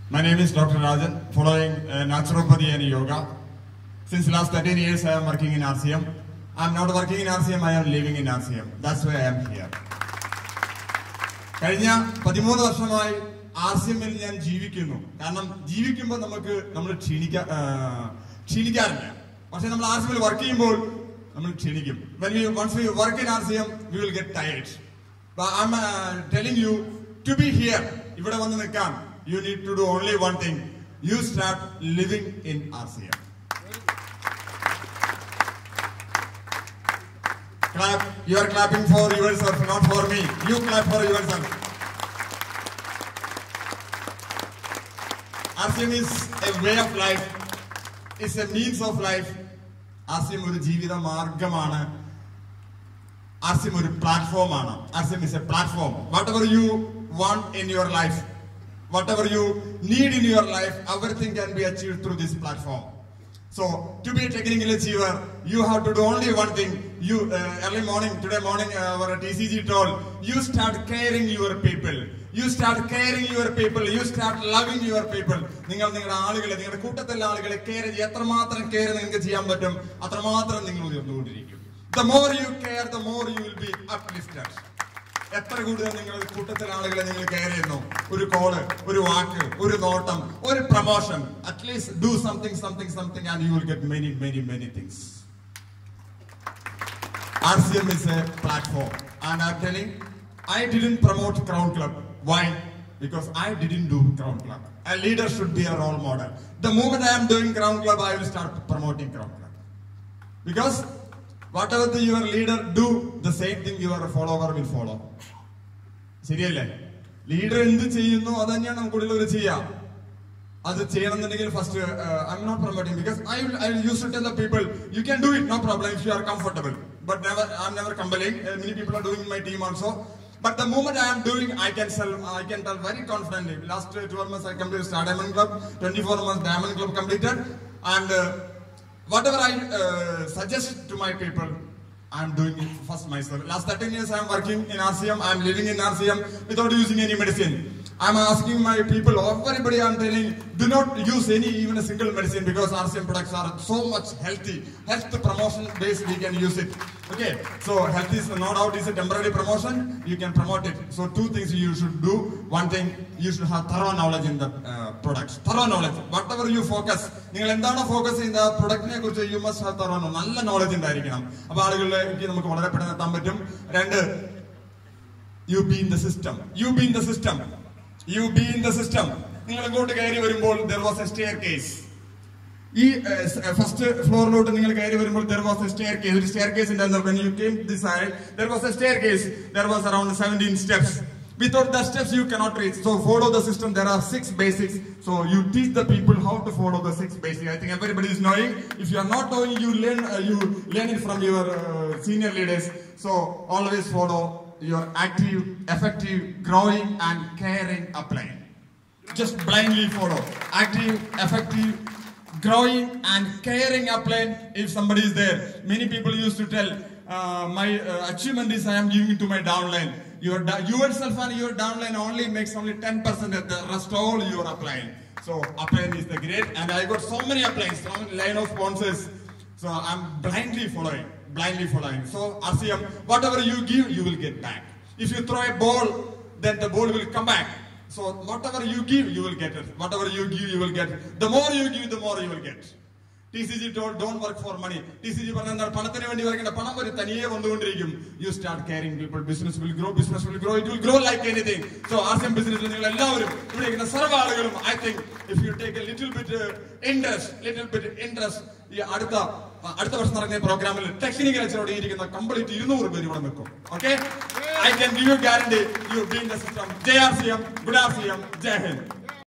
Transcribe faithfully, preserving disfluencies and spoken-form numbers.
My name is Doctor Rajan, following uh, naturopathy and yoga. Since last thirteen years, I am working in R C M. I am not working in R C M, I am living in R C M. That's why I am here. കഴിഞ്ഞ പതിമൂന്ന് വർഷമായി R C എമ്മിൽ ഞാൻ ജീവിക്കുന്നു. കാരണം ജീവിക്കുമ്പോൾ നമുക്ക് നമ്മൾ ക്ഷീണിക്കാ ക്ഷീണിക്കാറില്ല. പക്ഷെ നമ്മൾ ആർ സി എമ്മിൽ വർക്ക് ചെയ്യുമ്പോൾ നമ്മൾ ക്ഷീണിക്കും. When we once we work in R C M, we will get tired. But I'm uh, telling you to be here. ഇവിടെ വന്ന് നിൽക്കാം. You need to do only one thing. You start living in R C M. Clap. You are clapping for yourself, not for me. You clap for yourself. R C M is a way of life. It's a means of life. R C M is a jeevitha margamana. R C M is a platform. R C M is a platform. Whatever you want in your life, whatever you need in your life, everything can be achieved through this platform. So, to be a technical achiever, you have to do only one thing. You uh, early morning, today morning, uh, our T C G told, you start caring your people. You start caring your people. You start loving your people. നിങ്ങൾ നിങ്ങളുടെ ആളുകളെ, നിങ്ങളുടെ കൂട്ടത്തിലുള്ള ആളുകളെ care ചെയ്യുക. എത്രമാത്രം care നിങ്ങൾക്ക് ചെയ്യാൻ പറ്റും, അത്രമാത്രം നിങ്ങൾ ഉയർന്നുകൊണ്ടിരിക്കും. The more you care, the more you will be uplifted. എത്ര കൂടുതൽ നിങ്ങൾ കൂട്ടത്തിലെ ആളുകളെ നിങ്ങൾ കെയർ ചെയ്യുന്നു, ഒരു കോള്, ഒരു വാക്ക്, ഒരു നോട്ടം, ഒരു promotion, at least do something something something and you will get many many many things. R C M is a platform and I'm telling, I didn't promote Crown Club. Why? Because I didn't do Crown Club. A leader should be a role model. The moment I am doing Crown Club, I will start promoting Crown Club. Because whatever the, your leader do, the same thing your follower will follow. ശരിയല്ലേ? Leader എന്ത് ചെയ്യുന്നു അത് തന്നെയാണ് നമുക്കുള്ളിൽ ഒരു ചെയ്യാം. അത് ചെയ്യണമെന്നുണ്ടെങ്കിൽ first I'm not promoting because I will I will use to tell the people you can do it, no problem if you are comfortable. But never, I'm never compelling. Uh, many people are doing in my team also. But the moment I am doing, I can sell. I can tell very confidently. Last uh, twelve months I completed Star Diamond Club. twenty-four months Diamond Club completed. And uh, whatever I uh, suggest to my people, I am doing it first myself. Last thirteen years I am working in R C M. I am living in R C M without using any medicine. I am asking my people, everybody I am telling, do not use any, even a single medicine, because R C M products are so much healthy. Health promotion based, we can use it. Okay, so health is no doubt is a temporary promotion, you can promote it. So two things you should do. One thing, you should have thorough knowledge in the uh, products. Thorough knowledge. Whatever you focus, you focus in the product, you must have thorough knowledge in the you be in the system. You be in the system. You be in the system. There was a staircase. First floor there was a staircase. The staircase when you came this side, there was a staircase. There was around seventeen steps. Without the steps you cannot reach. So follow the system. There are six basics. So you teach the people how to follow the six basics. I think everybody is knowing. If you are not knowing, you learn. Uh, you learn it from your uh, senior leaders. So always follow your active, effective, growing and caring upline. Just blindly follow. Active, effective, growing and caring upline if somebody is there. Many people used to tell, uh, my uh, achievement is I am giving it to my downline. Your yourself and your downline only makes only ten percent of the rest all your upline. So upline is the great, and I got so many uplines, so many line of sponsors. So I'm blindly following. Blindly following. So R C M, whatever you give, you will get back. If you throw a ball, then the ball will come back. So whatever you give, you will get it. Whatever you give, you will get it. The more you give, the more you will get. T C G told, don't work for money. T C G you start caring people, business will grow, business will grow, it will grow like anything. So R C M business, I think if you take a little bit uh, interest, little bit interest, അടുത്ത വർഷം നടക്കുന്ന പ്രോഗ്രാമിൽ technical അച്ചോടെ ഇരിക്കുന്ന complete ഇരുന്നൂറ് പേര് ഇവിടെ നിൽക്കും. Okay, I can give you guarantee you be in the system. Jai R C M, good R C M, Jai Hind.